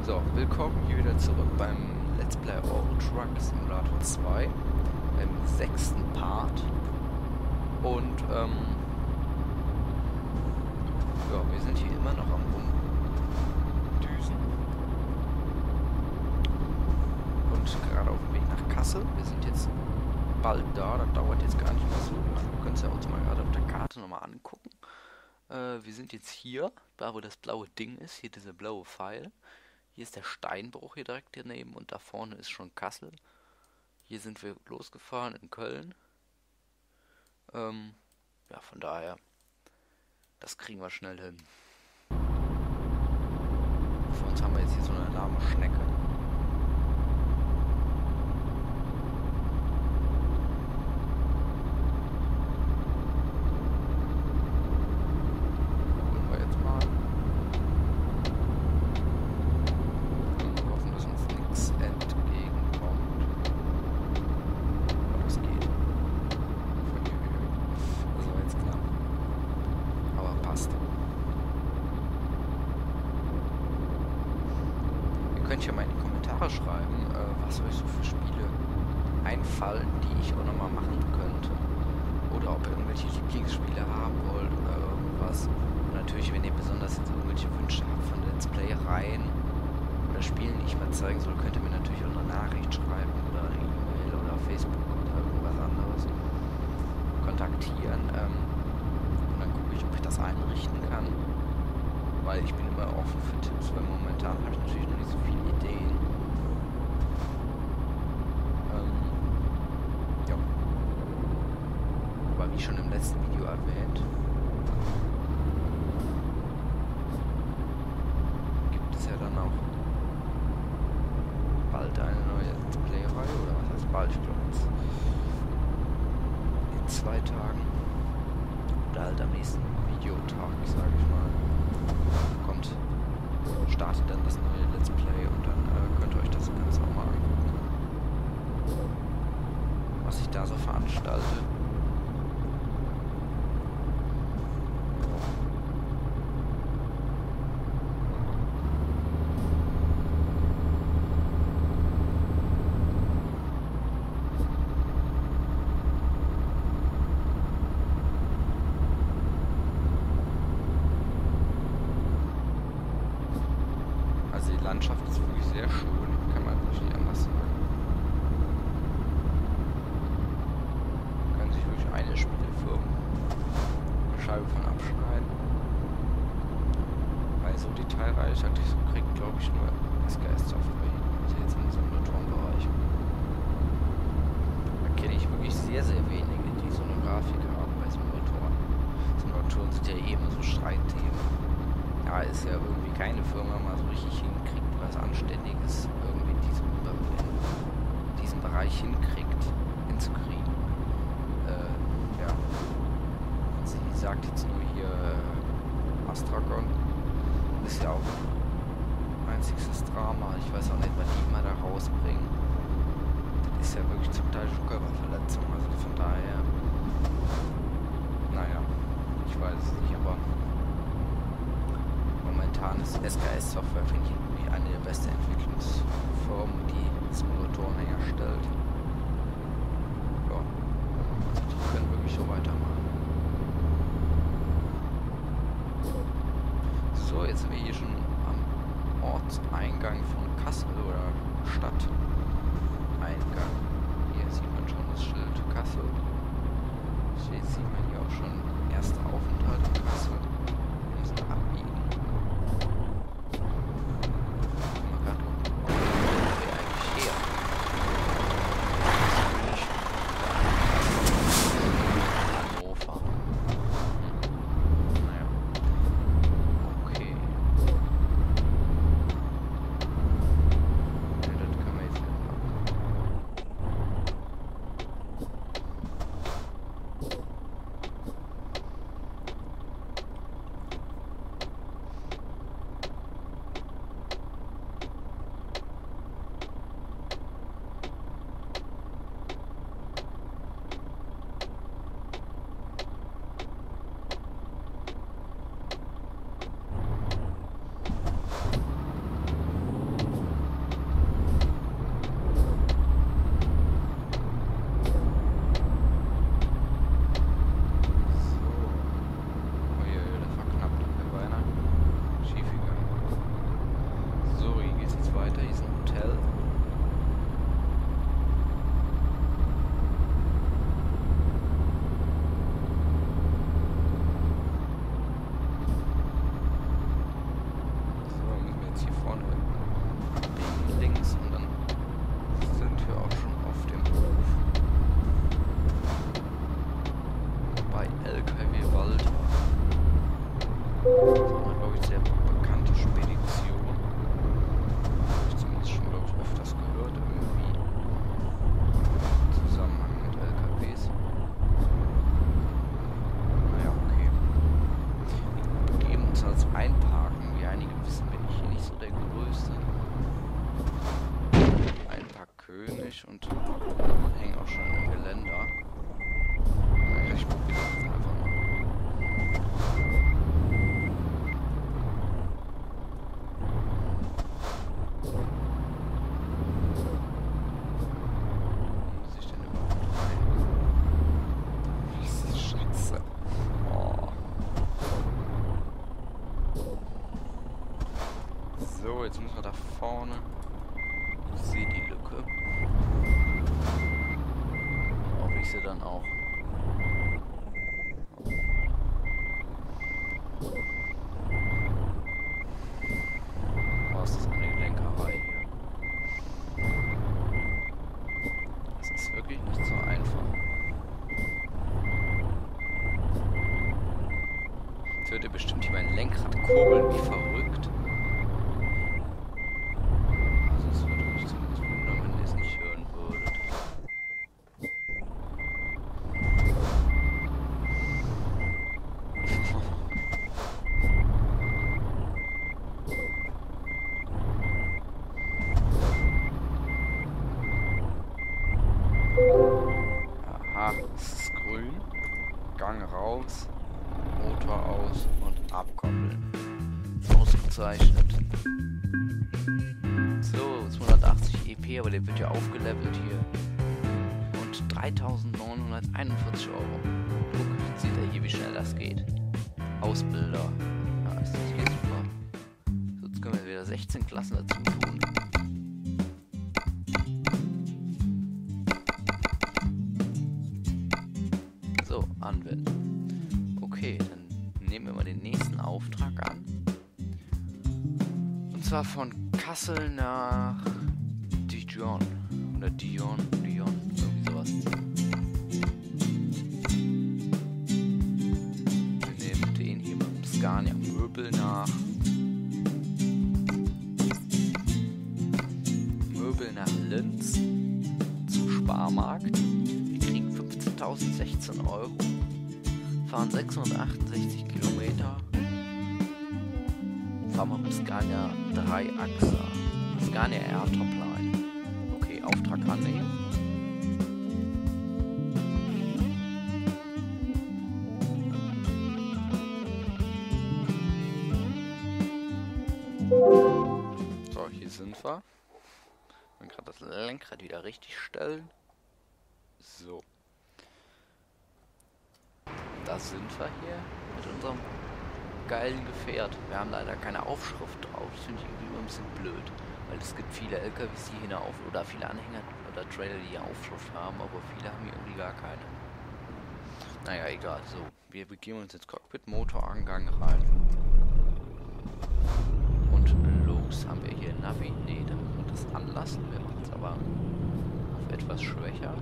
So, willkommen hier wieder zurück beim Let's Play Euro Truck Simulator 2, im 6. Part. Und, ja, wir sind hier immer noch am Rumdüsen. Und gerade auf dem Weg nach Kassel. Wir sind jetzt bald da, das dauert jetzt gar nicht mehr so lange. Wir können es ja uns mal gerade auf der Karte nochmal angucken. Wir sind jetzt hier, da wo das blaue Ding ist, hier dieser blaue Pfeil. Hier ist der Steinbruch hier direkt daneben und da vorne ist schon Kassel. Hier sind wir losgefahren in Köln. Ja, von daher, das kriegen wir schnell hin. Vor uns haben wir jetzt hier so eine lahme Schnecke. Könnt ihr mal in die Kommentare schreiben, was euch so für Spiele einfallen, die ich auch nochmal machen könnte. Oder ob ihr irgendwelche Lieblingsspiele haben wollt oder irgendwas. Und natürlich, wenn ihr besonders jetzt irgendwelche Wünsche habt von Let's Play-Reihen oder Spielen, die ich mal zeigen soll, könnt ihr mir natürlich auch eine Nachricht schreiben oder eine E-Mail oder Facebook oder irgendwas anderes kontaktieren. Und dann gucke ich, ob ich das einrichten kann. Weil ich bin immer offen für Tipps, weil momentan habe ich natürlich noch nicht so viele Ideen. Ja. Aber wie schon im letzten Video erwähnt, gibt es ja dann auch bald eine neue Let's Play-Reihe, oder was heißt bald? Ich glaube jetzt in 2 Tagen oder halt am nächsten Videotag, sage ich mal. Startet dann das neue Let's Play und dann könnt ihr euch das Ganze auch mal angucken, was ich da so veranstalte. Die Landschaft ist wirklich sehr schön, kann man wirklich nicht anders sagen. Können sich wirklich eine Spielefirma eine Scheibe von abschneiden. Weil so detailreich hatte ich so kriegt, glaube ich, nur SKS-Software. Also jetzt in diesem Motorenbereich. Da kenne ich wirklich sehr, sehr wenige, die so eine Grafik haben bei Simulatoren. Simulatoren sind ja eh immer so Streitthemen. Ja, ist ja irgendwie keine Firma mal so richtig hinkriegt, was Anständiges irgendwie in diesem Bereich hinzukriegen. Ja. Sie sagt jetzt nur hier Astragon. Ist ja auch einziges Drama. Ich weiß auch nicht, was die immer da rausbringen. Das ist ja wirklich zum Teil schon Körperverletzung. Also von daher. Naja, ich weiß es nicht, aber momentan ist SKS-Software, finde ich, irgendwie eine der besten Entwicklungsformen, die Simulatoren herstellt. Ja, also die können wirklich so weitermachen. So, jetzt sind wir hier schon am Ortseingang von Kassel oder Stadteingang. Hier sieht man schon das Schild Kassel. Jetzt sieht man hier auch schon erster Aufenthalt in Kassel. Wir müssen abbiegen. geht's jetzt weiter. Hier ist ein Hotel. So, müssen wir jetzt hier vorne abbiegen, links, und dann sind wir auch schon auf dem Hof. Bei LKW Walter. Das ist eine, glaube ich, sehr bekannte Spedition. Habe ich zumindest schon, glaube ich, öfters gehört, irgendwie. Im Zusammenhang mit LKWs. Naja, okay. Wir begeben uns also einparken. Wie einige wissen, bin ich hier nicht so der Größte. Einparkkönig und hängen auch schon im Geländer. Naja, ich probiere das jetzt einfach mal. Muss ich denn überhaupt rein? Diese Scheiße. Oh. So, jetzt müssen wir da vorne. Ich sehe die Lücke. Hoffe ich sie dann auch. Was ist das, eine Lenkerei hier? Das ist wirklich nicht so einfach. Jetzt hört ihr bestimmt hier mein Lenkrad kurbeln wie verrückt. Also es würde mich zumindest wundern, wenn ihr es nicht hören würdet. Aha, es ist grün. Gang raus, Motor aus und abkoppeln. Ausgezeichnet. So, 280 EP, aber der wird ja aufgelevelt hier. Und 3.941 Euro. Guck, jetzt seht ihr hier, wie schnell das geht. Ausbilder. Ja, ist das hier super. So, jetzt können wir wieder 16 Klassen dazu tun. So, anwenden. Okay, dann nehmen wir mal den nächsten Auftrag an. Und zwar von Kassel nach Dijon. Oder Dijon, irgendwie sowas. Wir nehmen den hier mit dem Scania Möbel nach. Möbel nach Linz zum Sparmarkt. Wir kriegen 15.016 Euro. Fahren 668 Kilometer. Fahren wir mit Scania 3-Achser. Scania R Topline. Okay, Auftrag annehmen. So, hier sind wir. Wir können gerade das Lenkrad wieder richtig stellen. So. Da sind wir hier mit unserem geilen Gefährt. Wir haben leider keine Aufschrift drauf. Das finde ich irgendwie immer ein bisschen blöd. Weil es gibt viele LKWs, die hier eine oder viele Anhänger oder Trailer, die hier Aufschrift haben, aber viele haben hier irgendwie gar keine. Naja, egal. So, wir begeben uns ins Cockpit, Motorangang rein. Und los. Haben wir hier Navi? Nee, da müssen wir das anlassen. Wir machen es aber auf etwas schwächer.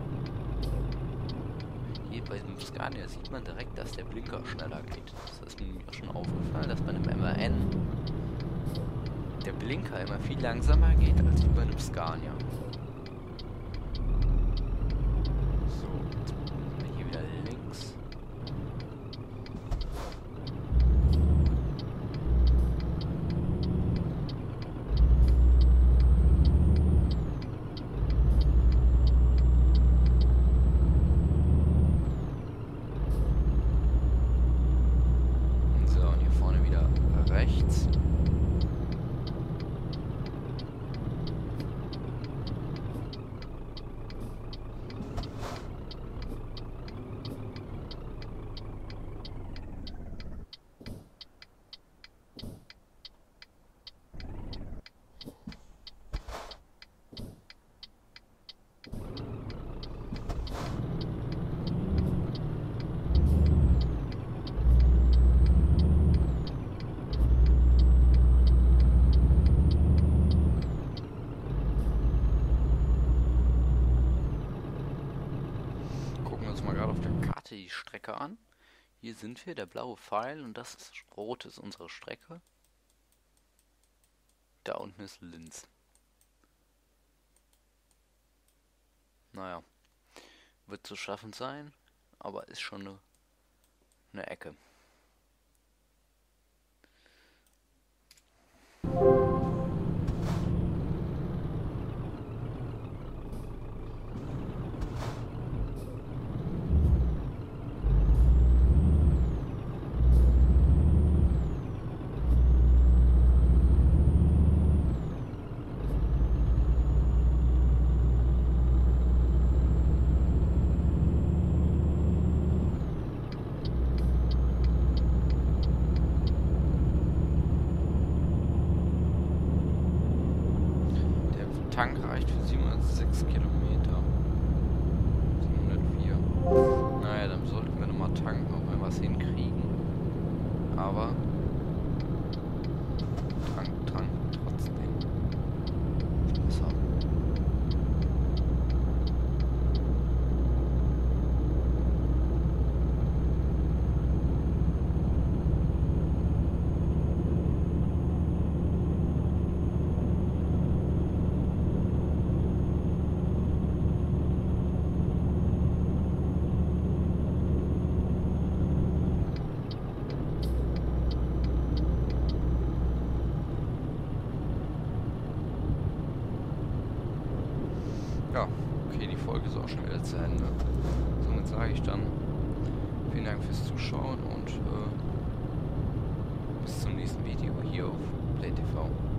Hier bei dem Scania sieht man direkt, dass der Blinker schneller geht. Das ist mir auch schon aufgefallen, dass bei einem MAN der Blinker immer viel langsamer geht als bei einem Scania. So, jetzt machen wir hier wieder links. So, und hier vorne wieder rechts. Strecke an. Hier sind wir, der blaue Pfeil, und das ist, rot ist unsere Strecke. Da unten ist Linz. Naja, wird zu schaffen sein, aber ist schon eine Ecke. Tank reicht für 706 Kilometer. 704. Naja, dann sollten wir nochmal tanken, ob wir was hinkriegen. Aber Trank trotzdem. Ist besser. Ja, okay, die Folge ist auch schon wieder zu Ende. Somit sage ich dann vielen Dank fürs Zuschauen und bis zum nächsten Video hier auf PlayTV.